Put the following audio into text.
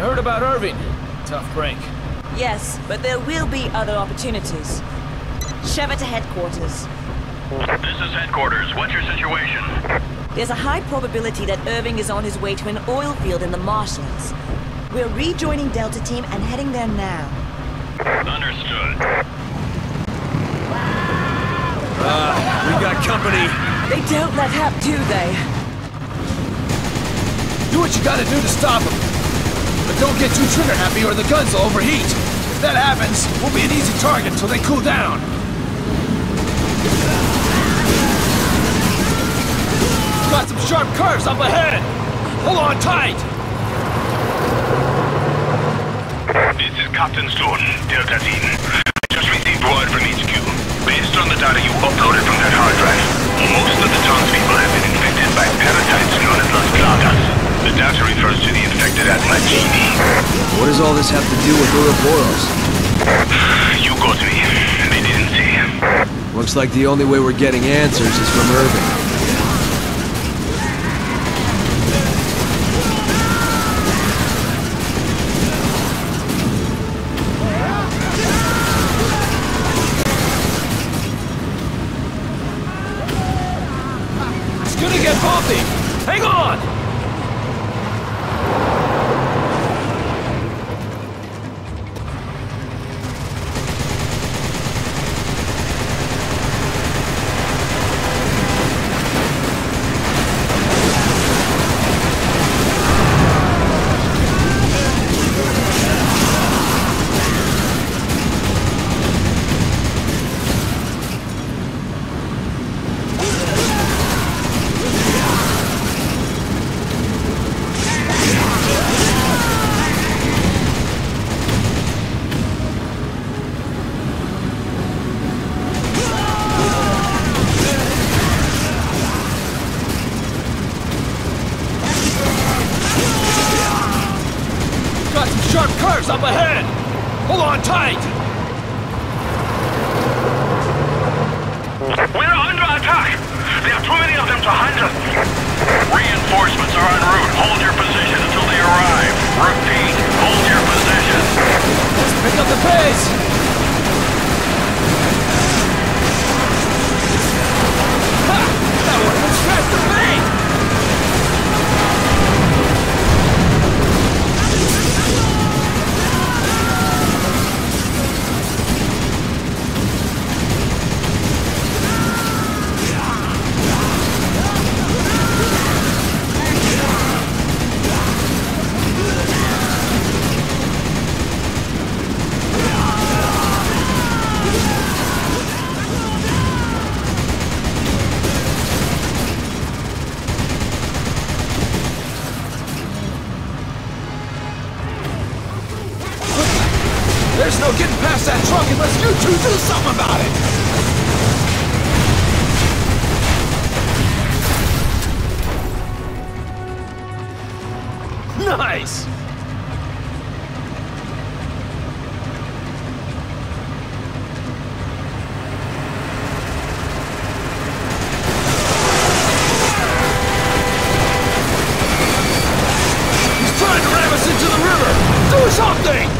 heard about Irving. Tough break. Yes, but there will be other opportunities. Shove it to headquarters. This is headquarters. What's your situation? There's a high probability that Irving is on his way to an oil field in the marshlands. We're rejoining Delta Team and heading there now. Understood. We got company. They don't let up, do they? Do what you gotta do to stop them. But don't get too trigger happy or the guns will overheat. If that happens, we'll be an easy target until they cool down. Got some sharp curves up ahead! Hold on tight! This is Captain Stone, Delta Team. Just received word from HQ. Based on the data you uploaded from that hard drive, most of the townspeople have been infected by parasites known as Las Plagas. The data refers to the infected as Machini. What does all this have to do with Ouroboros? You got me. They didn't say. Looks like the only way we're getting answers is from Irving. Gonna get bumpy! Hang on! Sharp curves up ahead! Hold on tight! We're under attack! There are too many of them to handle! Reinforcements are en route. Hold your position until they arrive. Repeat, hold your position. Let's pick up the pace! Ha! That one was faster than me! There's no getting past that truck unless you two do something about it! Nice! He's trying to ram us into the river! Do something!